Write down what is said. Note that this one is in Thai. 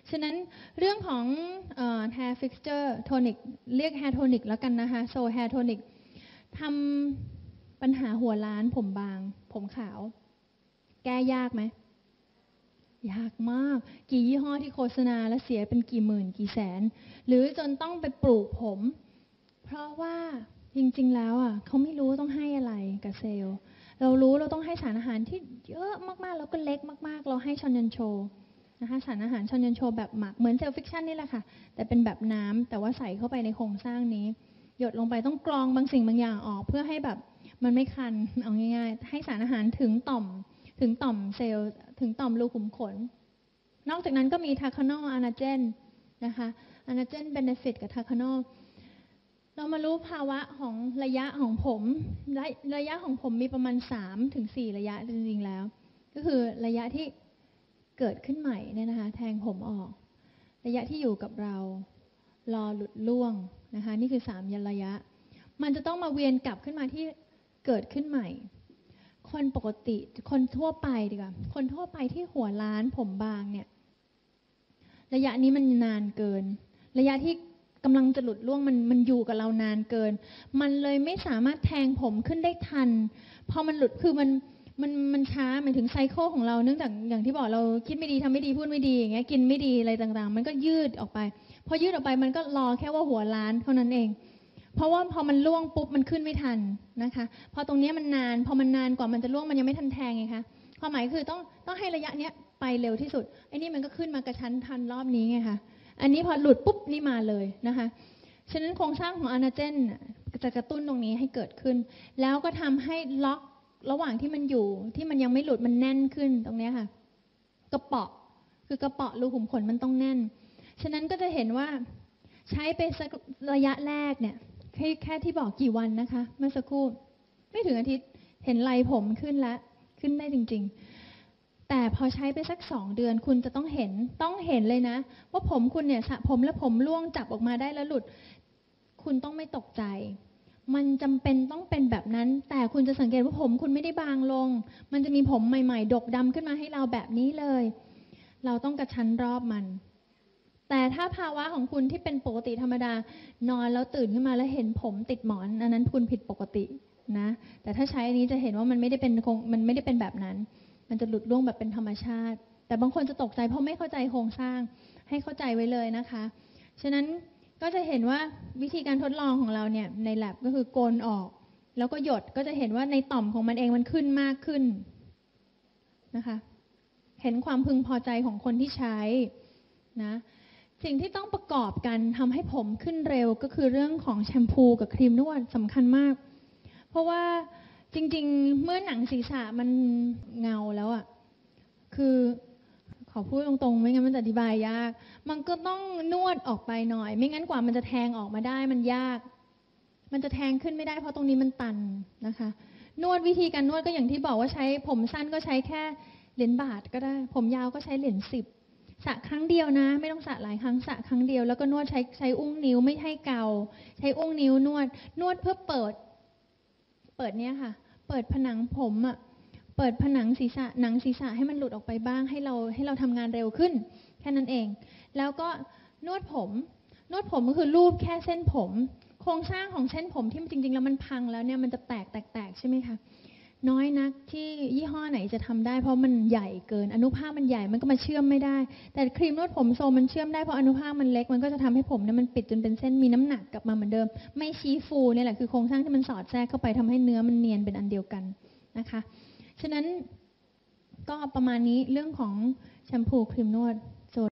ฉะนั้นเรื่องของhair fixture tonic เรียก hair tonic แล้วกันนะคะ so hair tonic ทำปัญหาหัวล้านผมบางผมขาวแก้ยากไหมยากมากกี่ยี่ห้อที่โฆษณาแล้วเสียเป็นกี่หมื่นกี่แสนหรือจนต้องไปปลูกผมเพราะว่าจริงๆแล้วเขาไม่รู้ต้องให้อะไรกับเซลล์เรารู้เราต้องให้สารอาหารที่เยอะมากๆแล้วก็เล็กมากๆเราให้ชอนยันโชนะคะสารอาหารชอนยันโชแบบหมักเหมือนเซลล์ฟิกชันนี่แหละค่ะแต่เป็นแบบน้ำแต่ว่าใส่เข้าไปในโครงสร้างนี้หยดลงไปต้องกรองบางสิ่งบางอย่างออกเพื่อให้แบบมันไม่คันเอาง่ายๆให้สารอาหารถึงต่อมเซลล์ถึงต่อมรูขุมขนนอกจากนั้นก็มีทาคานอลอานาเจนนะคะอานาเจนเบเนฟิตกับทาคานอลเรามารู้ภาวะของระยะของผมระยะของผมมีประมาณ 3-4 ระยะจริงๆแล้วก็คือระยะที่เกิดขึ้นใหม่เนี่ยนะคะแทงผมออกระยะที่อยู่กับเรารอหลุดล่วงนะคะนี่คือ3ระยะมันจะต้องมาเวียนกลับขึ้นมาที่เกิดขึ้นใหม่คนปกติคนทั่วไปดีกว่าคนทั่วไปที่หัวล้านผมบางเนี่ยระยะนี้มันนานเกินระยะที่กำลังจะหลุดล่วงมันอยู่กับเรานานเกินมันเลยไม่สามารถแทงผมขึ้นได้ทันพอมันหลุดคือมันช้าหมายถึงไซเคิลของเราเนื่องจากอย่างที่บอกเราคิดไม่ดีทำไม่ดีพูดไม่ดีอย่างเงี้ยกินไม่ดีอะไรต่างๆมันก็ยืดออกไปพอยืดออกไปมันก็รอแค่ว่าหัวล้านเท่านั้นเองเพราะว่าพอมันล่วงปุ๊บมันขึ้นไม่ทันนะคะพอตรงนี้มันนานพอมันนานกว่ามันจะล่วงมันยังไม่ทันแทงไงคะความหมายคือต้องให้ระยะเนี้ยไปเร็วที่สุดไอ้นี่มันก็ขึ้นมากระชั้นทันรอบนี้ไงคะอันนี้พอหลุดปุ๊บนี่มาเลยนะคะฉะนั้นโครงสร้างของอานาเจนจะกระตุ้นตรงนี้ให้เกิดขึ้นแล้วก็ทำให้ล็อกระหว่างที่มันอยู่ที่มันยังไม่หลุดมันแน่นขึ้นตรงนี้ค่ะกระเปาะคือกระเปาะรูขุมขนมันต้องแน่นฉะนั้นก็จะเห็นว่าใช้ไปสักระยะแรกเนี่ยแค่ที่บอกกี่วันนะคะเมื่อสักครู่ไม่ถึงอาทิตย์เห็นลายผมขึ้นแล้วขึ้นได้จริงๆแต่พอใช้ไปสัก2 เดือนคุณจะต้องเห็นเลยนะว่าผมคุณเนี่ยสระผมแล้วผมร่วงจับออกมาได้แล้วหลุดคุณต้องไม่ตกใจมันจำเป็นต้องเป็นแบบนั้นแต่คุณจะสังเกตว่าผมคุณไม่ได้บางลงมันจะมีผมใหม่ๆดกดำขึ้นมาให้เราแบบนี้เลยเราต้องกระชั้นรอบมันแต่ถ้าภาวะของคุณที่เป็นปกติธรรมดานอนแล้วตื่นขึ้นมาแล้วเห็นผมติดหมอนอันนั้นคุณผิดปกตินะแต่ถ้าใช้อันนี้จะเห็นว่ามันไม่ได้เป็นแบบนั้นมันจะหลุดร่วงแบบเป็นธรรมชาติแต่บางคนจะตกใจเพราะไม่เข้าใจโครงสร้างให้เข้าใจไว้เลยนะคะฉะนั้นก็จะเห็นว่าวิธีการทดลองของเราเนี่ยใน lab ก็คือโกนออกแล้วก็หยดก็จะเห็นว่าในต่อมของมันเองมันขึ้นมากขึ้นนะคะเห็นความพึงพอใจของคนที่ใช้นะสิ่งที่ต้องประกอบกันทำให้ผมขึ้นเร็วก็คือเรื่องของแชมพูกับครีมนวดสำคัญมากเพราะว่าจริงๆเมื่อหนังศีรษะมันเงาแล้วคือขอพูดตรงๆไม่งั้นมันจะอธิบายยากมันก็ต้องนวดออกไปหน่อยไม่งั้นกว่ามันจะแทงออกมาได้มันยากมันจะแทงขึ้นไม่ได้เพราะตรงนี้มันตันนะคะนวดวิธีการนวดก็อย่างที่บอกว่าใช้ผมสั้นก็ใช้แค่เหรียญบาทก็ได้ผมยาวก็ใช้เหรียญ10สระครั้งเดียวนะไม่ต้องสระหลายครั้งสระครั้งเดียวแล้วก็นวดใช้อุ้งนิ้วไม่ให้เกาใช้อุ้งนิ้วนวดเพื่อเปิดเนี้ยค่ะเปิดผนังผมเปิดผนังศีรษะหนังศีรษะให้มันหลุดออกไปบ้างให้เราทำงานเร็วขึ้นแค่นั้นเองแล้วก็นวดผมก็คือลูบแค่เส้นผมโครงสร้างของเส้นผมที่จริงๆแล้วมันพังแล้วเนี่ยมันจะแตกใช่ไหมคะน้อยนักที่ยี่ห้อไหนจะทำได้เพราะมันใหญ่เกินอนุภาคมันใหญ่มันก็มาเชื่อมไม่ได้แต่ครีมนวดผมโซมันเชื่อมได้เพราะอนุภาคมันเล็กมันก็จะทำให้ผมเนี่ยมันปิดจนเป็นเส้นมีน้ำหนักกลับมาเหมือนเดิมไม่ชี้ฟูเนี่ยแหละคือโครงสร้างที่มันสอดแทรกเข้าไปทำให้เนื้อมันเนียนเป็นอันเดียวกันนะคะฉะนั้นก็ประมาณนี้เรื่องของแชมพูครีมนวด